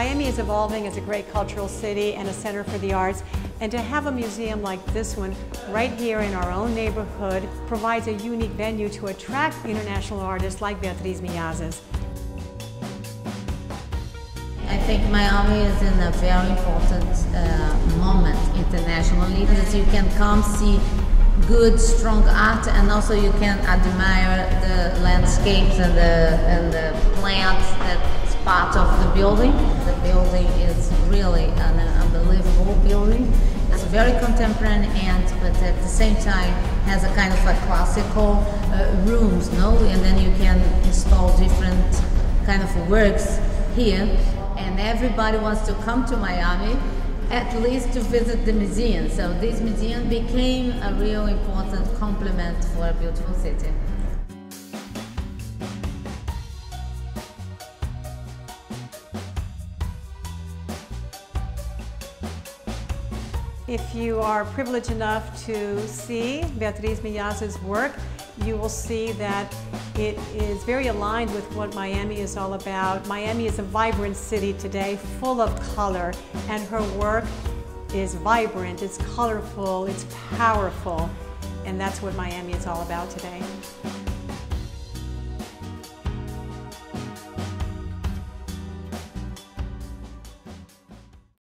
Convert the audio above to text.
Miami is evolving as a great cultural city and a center for the arts, and to have a museum like this one right here in our own neighborhood provides a unique venue to attract international artists like Beatriz Millaz's. I think Miami is in a very important moment internationally, because you can come see good, strong art, and also you can admire the landscapes and the plants that's part of the building. The building is really an unbelievable building. It's very contemporary, but at the same time has a kind of a classical rooms, no? And then you can install different kind of works here. And everybody wants to come to Miami, at least to visit the museum. So this museum became a real important complement for a beautiful city. If you are privileged enough to see Beatriz Millaz's work, you will see that it is very aligned with what Miami is all about. Miami is a vibrant city today, full of color, and her work is vibrant, it's colorful, it's powerful, and that's what Miami is all about today.